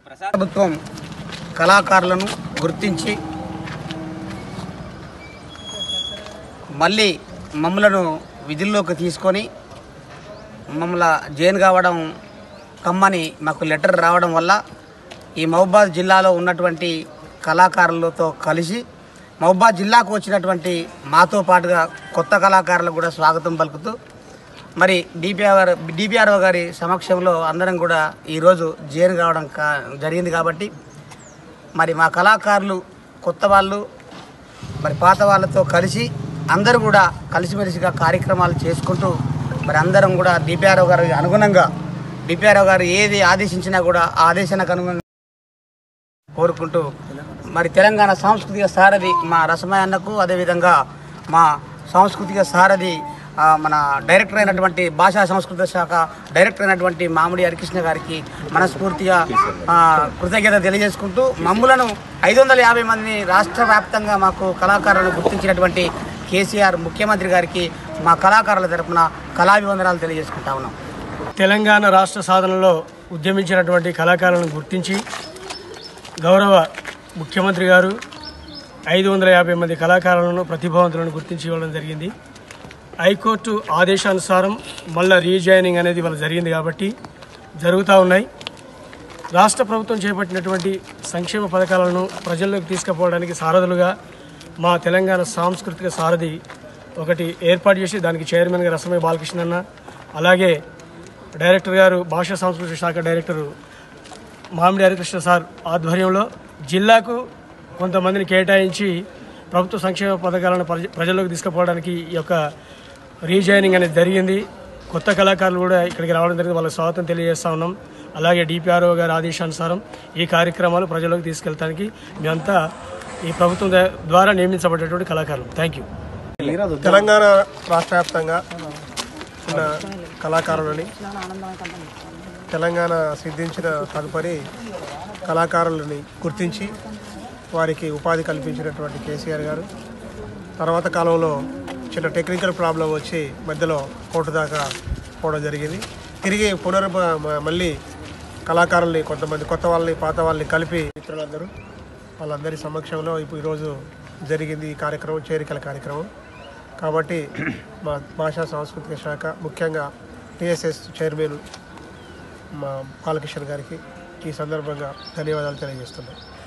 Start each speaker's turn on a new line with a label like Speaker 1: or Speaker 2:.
Speaker 1: ప్రభుత్వం కళాకారులను గుర్తించి మళ్ళీ మమ్మలను విధుల్లోకి తీసుకొని మమ్మల్ని జైన్ కావడం కమ్మని మాకు లెటర్ రావడం వల్ల ఈ మహబూబాద్ జిల్లాలో ఉన్నటువంటి కళాకారులతో కలిసి మహబూబాద్ జిల్లాకు వచ్చినటువంటి మాతో పాటుగా కొత్త కళాకారులకు కూడా స్వాగతం పలుకుతూ మరి డిపిఆర్ఓ గారి సమక్షంలో అందరం కూడా ఈరోజు జైన్ కావడం జరిగింది. కాబట్టి మరి మా కళాకారులు కొత్త వాళ్ళు మరి పాత వాళ్ళతో కలిసి అందరూ కూడా కలిసిమెలిసిగా కార్యక్రమాలు చేసుకుంటూ మరి అందరం కూడా డిపిఆర్ఓ గారి అనుగుణంగా డిపిఆర్ఓ గారు ఏది ఆదేశించినా కూడా ఆ ఆదేశానికి అనుగుణంగా కోరుకుంటూ మరి తెలంగాణ సాంస్కృతిక సారథి మా రసమయ్య అన్నకు, అదేవిధంగా మా సాంస్కృతిక సారథి మన డైరెక్టర్ అయినటువంటి భాషా సంస్కృత శాఖ డైరెక్టర్ అయినటువంటి మామిడి హరికృష్ణ గారికి మనస్ఫూర్తిగా కృతజ్ఞత తెలియజేసుకుంటూ మమ్ములను 550 మంది రాష్ట్ర వ్యాప్తంగా మాకు కళాకారులను గుర్తించినటువంటి కేసీఆర్ ముఖ్యమంత్రి గారికి మా కళాకారుల తరఫున కళాభివందనాలు తెలియజేసుకుంటా ఉన్నాం.
Speaker 2: తెలంగాణ రాష్ట్ర సాధనలో ఉద్యమించినటువంటి కళాకారులను గుర్తించి గౌరవ ముఖ్యమంత్రి గారు 550 మంది కళాకారులను ప్రతిభావంతులను గుర్తించి ఇవ్వడం జరిగింది. హైకోర్టు ఆదేశానుసారం మళ్ళీ రీజాయినింగ్ అనేది వాళ్ళ జరిగింది కాబట్టి జరుగుతూ ఉన్నాయి. రాష్ట్ర ప్రభుత్వం చేపట్టినటువంటి సంక్షేమ పథకాలను ప్రజల్లోకి తీసుకుపోవడానికి సారథులుగా మా తెలంగాణ సాంస్కృతిక సారథి ఒకటి ఏర్పాటు చేసి దానికి చైర్మన్గా రసమయ్య బాలకృష్ణ అన్న, అలాగే డైరెక్టర్ గారు భాషా సాంస్కృతిక శాఖ డైరెక్టరు మామిడి హరికృష్ణ సార్ ఆధ్వర్యంలో జిల్లాకు కొంతమందిని కేటాయించి ప్రభుత్వ సంక్షేమ పథకాలను ప్రజల్లోకి తీసుకుపోవడానికి ఈ యొక్క రీజాయినింగ్ అనేది జరిగింది. కొత్త కళాకారులు కూడా ఇక్కడికి రావడం జరిగింది. వాళ్ళకి స్వాగతం తెలియజేస్తూ ఉన్నాం. అలాగే డిపిఆర్ఓ గారి ఆదేశానుసారం ఈ కార్యక్రమాలు ప్రజల్లోకి తీసుకెళ్ళడానికి మేమంతా ఈ ప్రభుత్వం ద్వారా నియమించబడేటువంటి కళాకారులు. Thank you.
Speaker 3: తెలంగాణ రాష్ట్ర వ్యాప్తంగా ఉన్న కళాకారులని తెలంగాణ సిద్ధించిన తదుపరి కళాకారులని గుర్తించి వారికి ఉపాధి కల్పించినటువంటి కేసీఆర్ గారు తర్వాత కాలంలో చిన్న టెక్నికల్ ప్రాబ్లం వచ్చి మధ్యలో కోర్టు దాకా పోవడం జరిగింది. తిరిగి మళ్ళీ కళాకారుల్ని కొంతమంది కొత్త వాళ్ళని పాత వాళ్ళని కలిపి మిత్రులందరూ వాళ్ళందరి సమక్షంలో ఈరోజు జరిగింది ఈ కార్యక్రమం, చేరికల కార్యక్రమం. కాబట్టి మా భాషా సాంస్కృతిక శాఖ ముఖ్యంగా టీఎస్ఎస్ చైర్మన్ మా బాలకృష్ణ గారికి ఈ సందర్భంగా ధన్యవాదాలు తెలియజేస్తున్నాం.